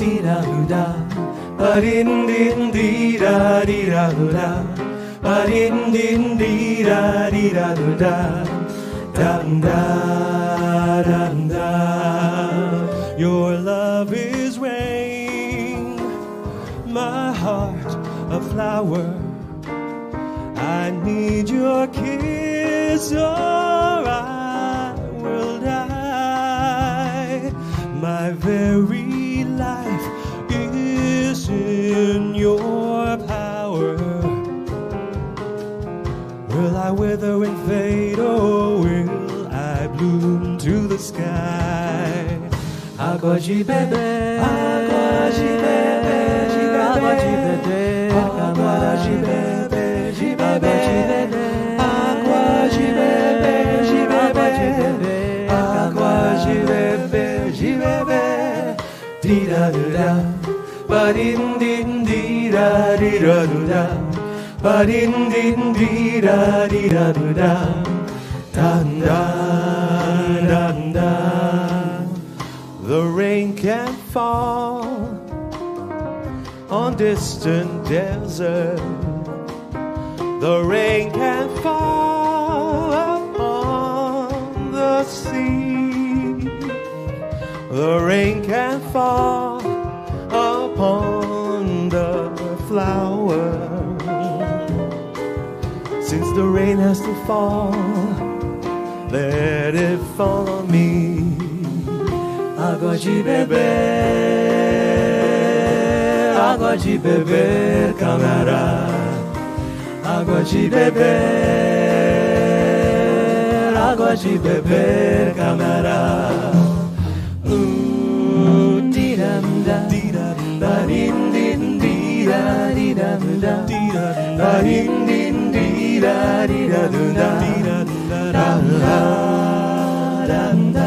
Di-da-da, ba-din-din-di-da-di-da-da, ba-din-din-di-da-di-da-da, dum-da-dum-da. Your love is rain, my heart a flower. I need your kiss or I will die. My very life is in your power. Will I wither and fade, or will I bloom to the sky? Agua de beber, água de beber, água de beber, água de beber, água de beber, água de beber, di-da-da-da, ba-din-din-di-da-di-da-da, ba-din-din-di-da-di-da-da, dum-da-dum-da. The rain can fall on distant desert. The rain can fall upon the sea. The rain can fall upon the flower. Since the rain has to fall, let it fall on me. Água de beber, camarada. Água de beber, camarada. Di-dum-da, ba-din-din-di-da, di-dum-da, ba-din-din-di-da, di-da-da, dum-da.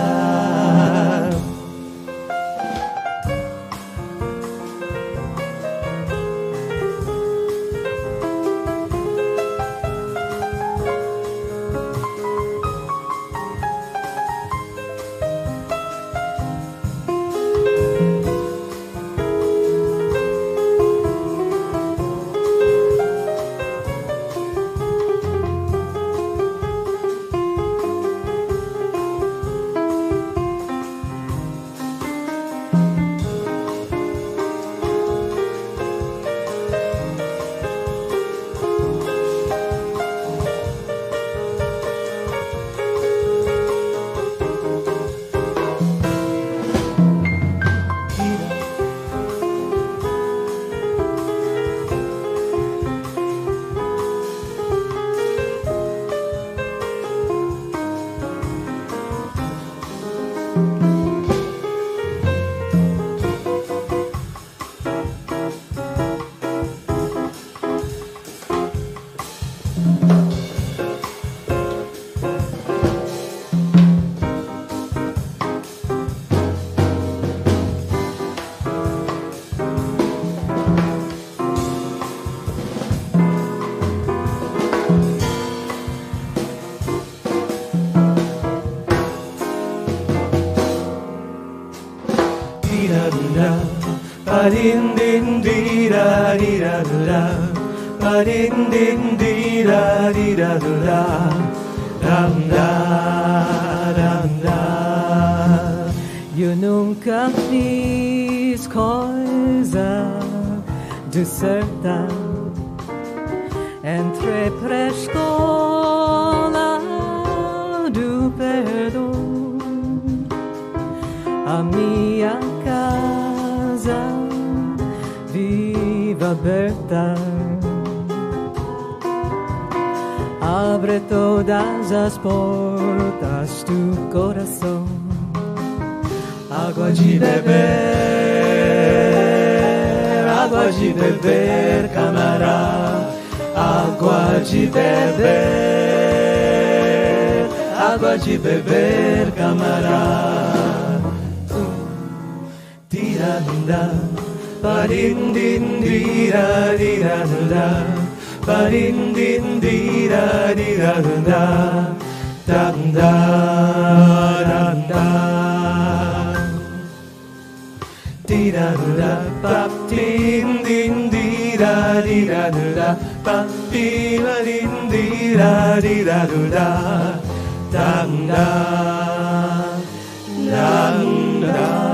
Ba-din-din-di-da-di-da-da, ba-din-din-di-da-di-da-da, dum-da-dum-da. Eu nunca fiz coisa de certa. Entrei pra escola do perdão. A minha casa vive aberta. Abre todas as portas do coração. Água de beber, camarada. Água de beber, camarada. Di-da-da, ba-din-din-di-da-di-da-da, ba-din-din-di-da-di-da-da, dum-da-dum-da. Di-da-da, 디라누라 빰삐라린디라디라누라 당당 당당